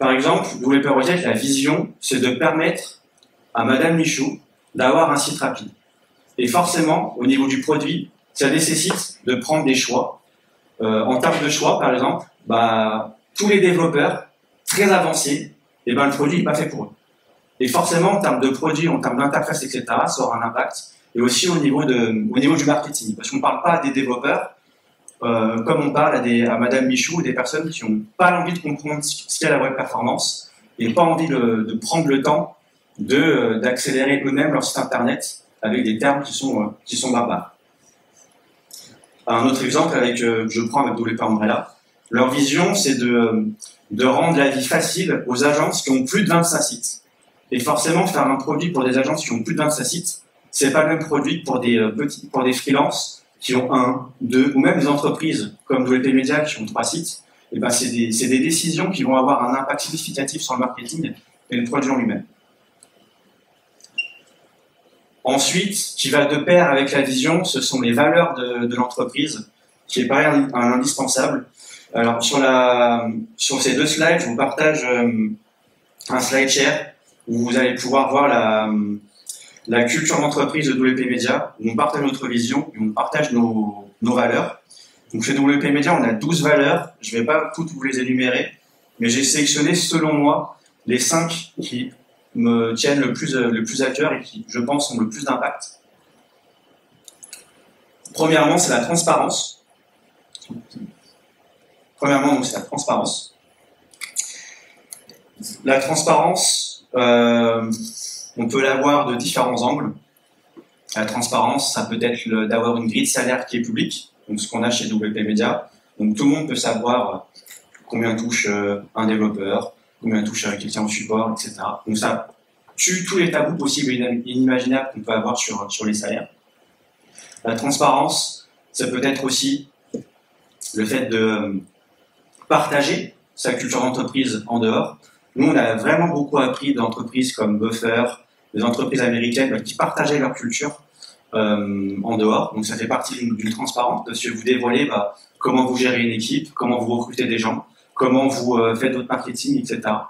Par exemple, W P Project, la vision, c'est de permettre à Madame Michaud d'avoir un site rapide. Et forcément, au niveau du produit, ça nécessite de prendre des choix. Euh, en termes de choix, par exemple, bah, tous les développeurs très avancés, eh ben, le produit n'est pas fait pour eux. Et forcément, en termes de produit, en termes d'interface, et cetera, ça aura un impact. Et aussi au niveau, de, au niveau du marketing. Parce qu'on ne parle pas des développeurs, euh, comme on parle à, des, à Madame Michaud, des personnes qui n'ont pas l'envie de comprendre ce qu'est la web performance et pas envie de, de prendre le temps de, d'accélérer eux-mêmes leur site internet avec des termes qui sont, qui sont barbares. Un autre exemple avec, euh, je prends avec W P Umbrella. Leur vision, c'est de, de rendre la vie facile aux agences qui ont plus de vingt-cinq sites. Et forcément, faire un produit pour des agences qui ont plus de vingt-cinq sites, c'est pas le même produit que pour des euh, petits, pour des freelances qui ont un, deux, ou même des entreprises comme W P Media qui ont trois sites. Et ben, c'est des, c'est des décisions qui vont avoir un impact significatif sur le marketing et le produit en lui-même. Ensuite, qui va de pair avec la vision, ce sont les valeurs de, de l'entreprise, qui est pareil un, un indispensable. Alors, sur, la, sur ces deux slides, je vous partage euh, un slide share où vous allez pouvoir voir la, la culture d'entreprise de W P Media, où on partage notre vision et on partage nos, nos valeurs. Donc, chez W P Media, on a douze valeurs. Je ne vais pas toutes vous les énumérer, mais j'ai sélectionné, selon moi, les cinq qui me tiennent le plus, le plus à cœur et qui, je pense, ont le plus d'impact. Premièrement, c'est la transparence. Premièrement, c'est la transparence. La transparence, euh, on peut l'avoir de différents angles. La transparence, ça peut être d'avoir une grille de salaire qui est publique, donc ce qu'on a chez W P Media. Donc tout le monde peut savoir combien touche un développeur, combien touche quelqu'un au support, et cetera. Donc ça tue tous les tabous possibles et inimaginables qu'on peut avoir sur, sur les salaires. La transparence, ça peut être aussi le fait de partager sa culture d'entreprise en dehors. Nous, on a vraiment beaucoup appris d'entreprises comme Buffer, des entreprises américaines qui partageaient leur culture euh, en dehors. Donc ça fait partie d'une transparence, parce que vous dévoilez bah, comment vous gérez une équipe, comment vous recrutez des gens, comment vous euh, faites votre marketing, et cetera.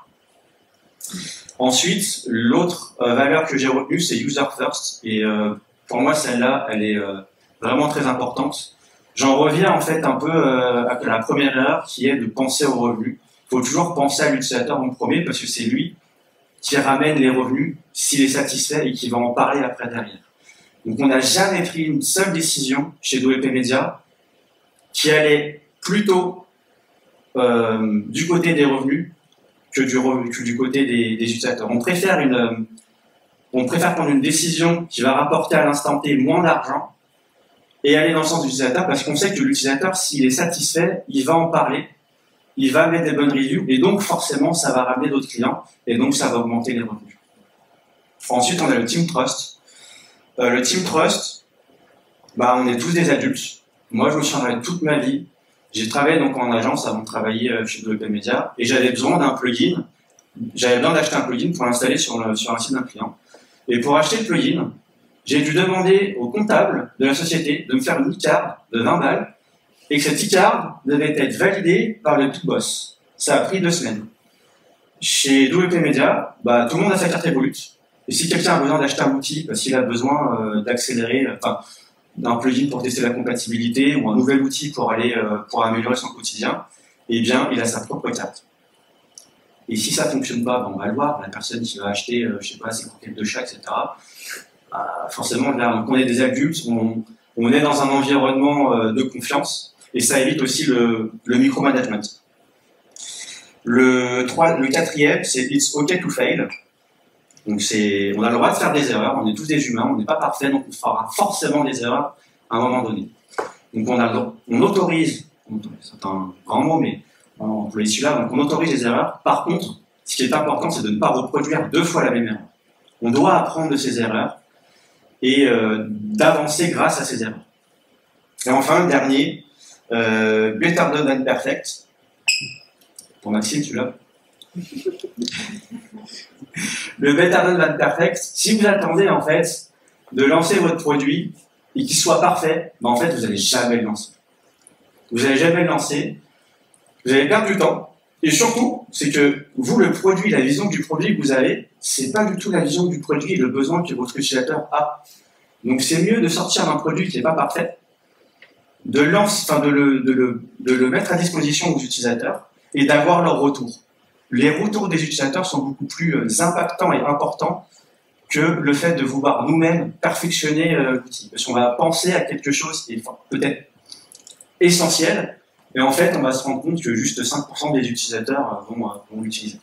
Ensuite, l'autre euh, valeur que j'ai retenue, c'est User First. Et euh, pour moi, celle-là, elle est euh, vraiment très importante. J'en reviens en fait un peu euh, à la première erreur qui est de penser aux revenus. Il faut toujours penser à l'utilisateur en premier parce que c'est lui qui ramène les revenus s'il est satisfait et qui va en parler après derrière. Donc on n'a jamais pris une seule décision chez W P Media qui allait plutôt euh, du côté des revenus que du, que du côté des, des utilisateurs. On préfère, une, on préfère prendre une décision qui va rapporter à l'instant T moins d'argent et aller dans le sens de l'utilisateur parce qu'on sait que l'utilisateur, s'il est satisfait, il va en parler, il va mettre des bonnes reviews et donc forcément ça va ramener d'autres clients et donc ça va augmenter les revenus. Ensuite, on a le Team Trust. Euh, le Team Trust, bah, on est tous des adultes. Moi, je me suis entraîné toute ma vie. J'ai travaillé donc en agence avant de travailler chez W P Media et j'avais besoin d'un plugin. J'avais besoin d'acheter un plugin pour l'installer sur, le, sur un site d'un client. Et pour acheter le plugin, j'ai dû demander au comptable de la société de me faire une e-card de vingt balles et que cette e-card devait être validée par le Big Boss. Ça a pris deux semaines. Chez W P Media, bah, tout le monde a sa carte Evolut. Et si quelqu'un a besoin d'acheter un outil parce qu'il a besoin euh, d'accélérer, enfin, d'un plugin pour tester la compatibilité ou un nouvel outil pour aller euh, pour améliorer son quotidien, eh bien, il a sa propre carte. Et si ça fonctionne pas, ben, on va le voir. La personne qui va acheter, euh, je sais pas, ses croquettes de chat, et cetera. Euh, forcément, là, on est des adultes, on, on est dans un environnement euh, de confiance et ça évite aussi le, le micromanagement. Le, trois, le quatrième, c'est It's OK to fail. Donc c'est, on a le droit de faire des erreurs, on est tous des humains, on n'est pas parfait, donc on fera forcément des erreurs à un moment donné. Donc on, a, on autorise, c'est un grand mot, mais on emploie celui-là, donc on autorise les erreurs. Par contre, ce qui est important, c'est de ne pas reproduire deux fois la même erreur. On doit apprendre de ces erreurs et euh, d'avancer grâce à ces erreurs. Et enfin, le dernier, euh, Better Done Than Perfect. Pour Maxime, tu l'as. Le Better Done Than Perfect, si vous attendez en fait de lancer votre produit et qu'il soit parfait, ben en fait vous n'allez jamais le lancer. Vous n'allez jamais le lancer, vous allez perdre du temps Et surtout, c'est que vous, le produit, la vision du produit que vous avez, c'est pas du tout la vision du produit et le besoin que votre utilisateur a. Donc c'est mieux de sortir d'un produit qui n'est pas parfait, de, lance, enfin de, le, de, le, de le mettre à disposition aux utilisateurs et d'avoir leur retour. Les retours des utilisateurs sont beaucoup plus impactants et importants que le fait de vouloir nous-mêmes perfectionner euh, l'outil. Parce qu'on va penser à quelque chose qui est enfin, peut-être essentiel, et en fait, on va se rendre compte que juste cinq pour cent des utilisateurs vont, vont l'utiliser.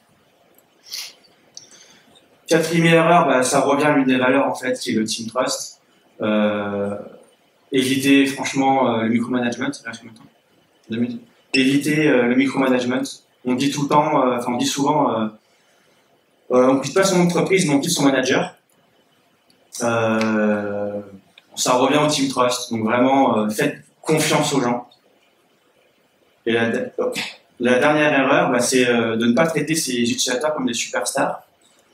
Quatrième erreur, bah, ça revient à l'une des valeurs, en fait, qui est le Team Trust. Euh, éviter, franchement, euh, le micromanagement. Deux minutes. Éviter euh, le micromanagement. On dit tout le temps, euh, enfin, on dit souvent, euh, euh, on ne quitte pas son entreprise, mais on quitte son manager. Euh, ça revient au Team Trust. Donc, vraiment, euh, faites confiance aux gens. Et la, la dernière erreur, bah, c'est euh, de ne pas traiter ces utilisateurs comme des superstars.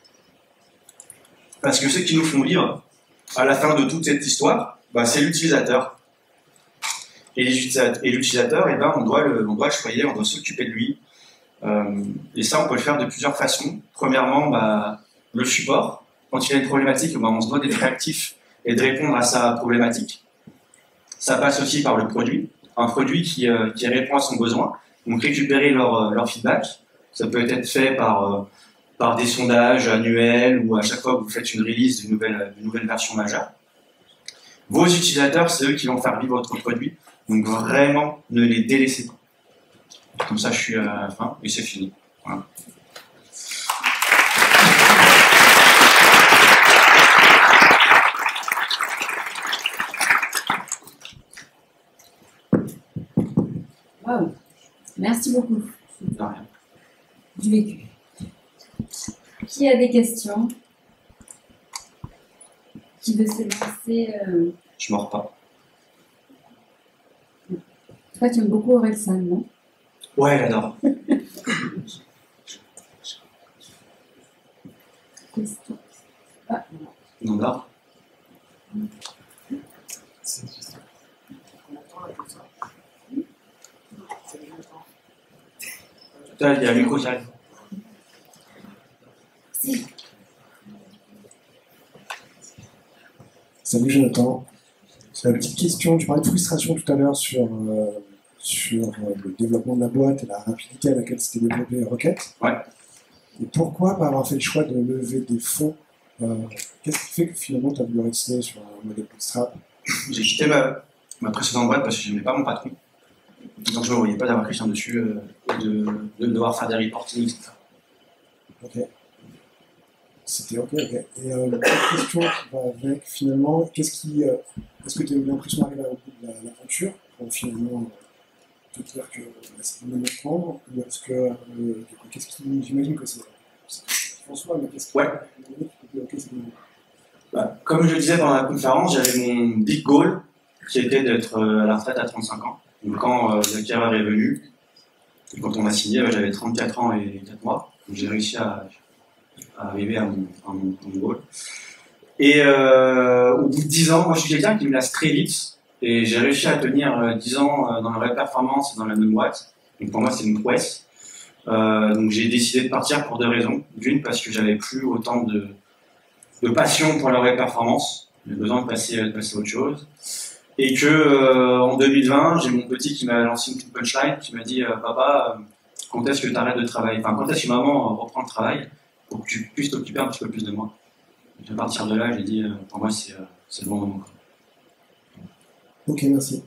Parce que ceux qui nous font vivre, à la fin de toute cette histoire, bah, c'est l'utilisateur. Et l'utilisateur, eh ben, on doit le, on doit le choyer, on doit s'occuper de lui. Euh, et ça, on peut le faire de plusieurs façons. Premièrement, bah, le support. Quand il y a une problématique, bah, on se doit d'être réactif et de répondre à sa problématique. Ça passe aussi par le produit. Un produit qui, euh, qui répond à son besoin, donc récupérer leur, leur feedback. Ça peut être fait par, euh, par des sondages annuels ou à chaque fois que vous faites une release d'une nouvelle, d'une nouvelle version majeure. Vos utilisateurs, c'est eux qui vont faire vivre votre produit, donc vraiment ne les délaissez pas. Comme ça, je suis à la fin et c'est fini. Voilà. Wow. Merci beaucoup. De rien. Du vécu. Qui a des questions? Qui veut s'élancer euh... Je mords pas. Toi, tu aimes beaucoup Orelsan, non? Ouais, j'adore. Question. Ah. Non, non. Là, il y a un micro qui arrive. Si. Salut Jonathan. C'est une petite question. Tu parlais de frustration tout à l'heure sur, euh, sur euh, le développement de la boîte et la rapidité à laquelle s'était développé Rocket. Ouais. Et pourquoi pas avoir fait le choix de lever des fonds euh, Qu'est-ce qui fait que finalement tu as voulu rester sur un modèle bootstrap? J'ai quitté ma, ma précédente boîte parce que je n'aimais pas mon patron. Donc je ne me voyais pas d'avoir quelqu'un dessus euh, et de, de devoir faire des reporting, et cetera. Ok. C'était ok, ok. Et euh, la petite question qui va avec, finalement, qu'est-ce qui. Euh, est-ce que tu as eu l'impression d'arriver au bout de l'aventure pour finalement euh, te dire que bah, c'est le moment de prendre? Ou est-ce que. Euh, qu'est-ce qui. J'imagine que c'est. François, mais qu'est-ce qui. Ouais. Ok, c'est bon. Bah, comme je le disais pendant la conférence, j'avais mon big goal qui était d'être euh, à la retraite à trente-cinq ans. Donc quand euh, l'acquéreur est venu, et quand on a signé, bah, j'avais trente-quatre ans et quatre mois. Donc j'ai réussi à, à arriver à mon, à mon, à mon goal. Et euh, au bout de dix ans, moi je suis quelqu'un qui me lasse très vite. Et j'ai réussi à tenir euh, dix ans euh, dans la vraie performance et dans la même boîte. Donc pour moi c'est une prouesse. Euh, donc j'ai décidé de partir pour deux raisons. D'une, parce que j'avais plus autant de, de passion pour la vraie performance. J'avais besoin de passer, de passer à autre chose. Et que euh, en deux mille vingt, j'ai mon petit qui m'a lancé une petite punchline qui m'a dit euh, papa, euh, quand est-ce que tu arrêtes de travailler? Enfin, quand est-ce que maman euh, reprend le travail pour que tu puisses t'occuper un petit peu plus de moi? Et à partir de là, j'ai dit euh, pour moi, c'est euh, le bon moment. Ok, merci.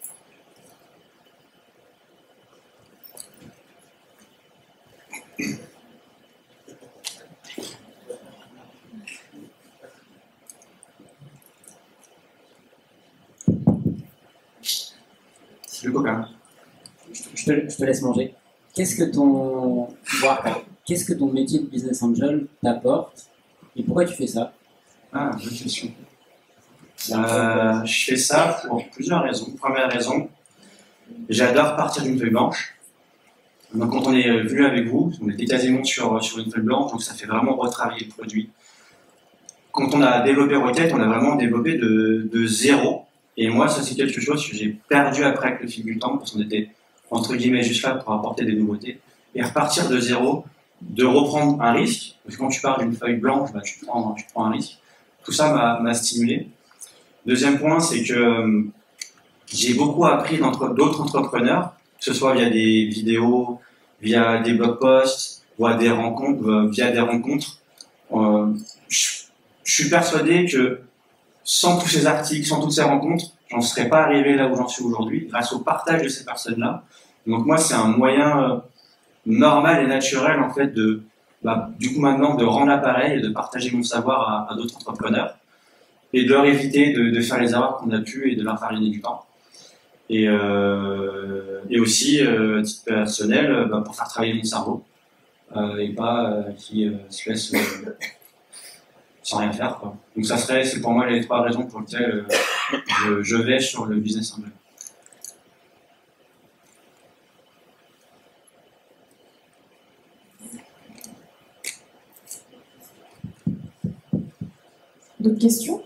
Le copain. Je te, je te laisse manger. Qu'est-ce que ton, qu'est-ce que ton métier de business angel t'apporte et pourquoi tu fais ça? Ah, bonne question. Euh, je fais ça pour plusieurs raisons. Première raison, j'adore partir d'une feuille blanche. Donc quand on est venu avec vous, on était quasiment sur, sur une feuille blanche, donc ça fait vraiment retravailler le produit. Quand on a développé Rocket, on a vraiment développé de, de zéro. Et moi, ça c'est quelque chose que j'ai perdu après avec le fil du temps, parce qu'on était entre guillemets juste là pour apporter des nouveautés. et repartir de zéro, de reprendre un risque, parce que quand tu pars d'une feuille blanche, bah, tu, prends, tu prends un risque. Tout ça m'a stimulé. Deuxième point, c'est que euh, j'ai beaucoup appris d'autres entrepreneurs, que ce soit via des vidéos, via des blog posts, via des rencontres. Euh, via des rencontres. Euh, je, je suis persuadé que sans tous ces articles, sans toutes ces rencontres, j'en serais pas arrivé là où j'en suis aujourd'hui, grâce au partage de ces personnes-là. Donc moi, c'est un moyen euh, normal et naturel, en fait, de, bah, du coup maintenant, de rendre l'appareil et de partager mon savoir à, à d'autres entrepreneurs et de leur éviter de, de faire les erreurs qu'on a pu et de leur faire gagner du temps. Et, euh, et aussi, euh, à titre personnel, euh, bah, pour faire travailler mon cerveau euh, et pas euh, qui euh, se laisse euh, sans rien faire, quoi. Donc ça serait, c'est pour moi les trois raisons pour lesquelles euh, je, je vais sur le business angel. D'autres questions?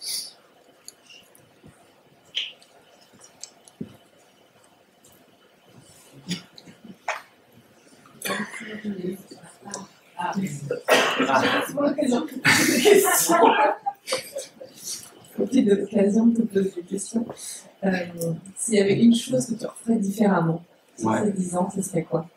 Ah. Profite de l'occasion de te poser des questions. Euh, S'il y avait une chose que tu referais différemment, sur Ouais. ces dix ans, ce serait quoi?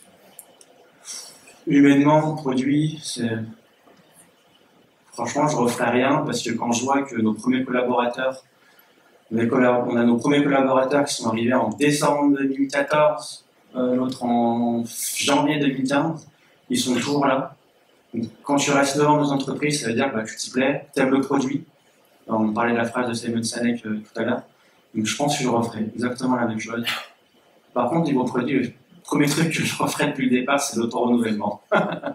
Humainement, produit, c'est... Franchement, je ne referai rien parce que quand je vois que nos premiers collaborateurs, les collab... on a nos premiers collaborateurs qui sont arrivés en décembre deux mille quatorze, euh, l'autre en janvier deux mille quinze, ils sont toujours là. Donc, quand tu restes devant nos entreprises, ça veut dire bah, que tu t'y plais, tu aimes le produit. Alors, on parlait de la phrase de Simon Sinek euh, tout à l'heure. Donc je pense que je referai exactement la même chose. Par contre, niveau produit, le premier truc que je referai depuis le départ, c'est l'auto-renouvellement.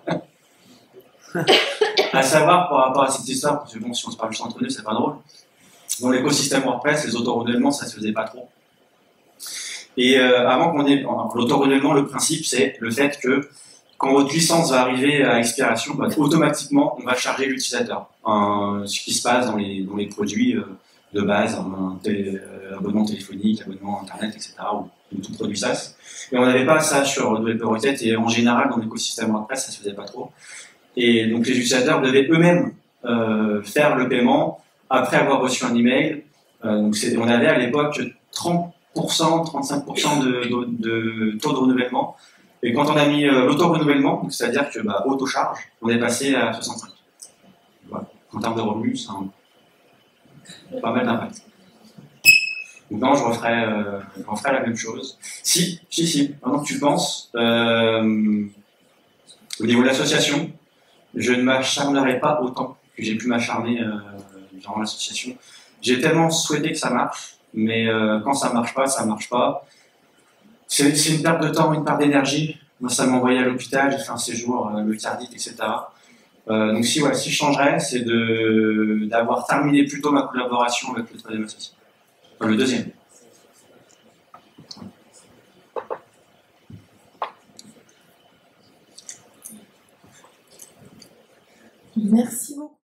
À savoir, par rapport à cette histoire, parce que bon, si on se parle juste entre nous, c'est pas drôle. Dans l'écosystème WordPress, les auto-renouvellements, ça se faisait pas trop. Et euh, avant qu'on ait l'auto-renouvellement, le principe, c'est le fait que quand votre licence va arriver à expiration, bah, automatiquement, on va charger l'utilisateur. Euh, ce qui se passe dans les, dans les produits euh, de base, un télé, euh, abonnement téléphonique, abonnement internet, et cetera, ou, ou tout produit SaaS. Et on n'avait pas ça sur Developer Requête, et en général, dans l'écosystème WordPress, ça se faisait pas trop. Et donc les utilisateurs devaient eux-mêmes euh, faire le paiement après avoir reçu un email. Euh, donc on avait à l'époque trente pour cent, trente-cinq pour cent de, de, de taux de renouvellement. Et quand on a mis euh, l'auto-renouvellement, c'est-à-dire que bah, auto-charge, on est passé à soixante-cinq. Voilà. En termes de revenus, ça a pas mal d'impact. Donc non, je referai, euh, je referai la même chose. Si, si, si, maintenant que tu penses, euh, au niveau de l'association, je ne m'acharnerai pas autant que j'ai pu m'acharner euh, durant l'association. J'ai tellement souhaité que ça marche, mais euh, quand ça marche pas, ça marche pas. C'est une perte de temps, une perte d'énergie. Moi, ça m'a envoyé à l'hôpital, j'ai fait un séjour, euh, le cardite, et cetera. Euh, donc si, ouais, si je changerais, c'est d'avoir terminé plus tôt ma collaboration avec le troisième associé. Enfin, le deuxième. Merci beaucoup.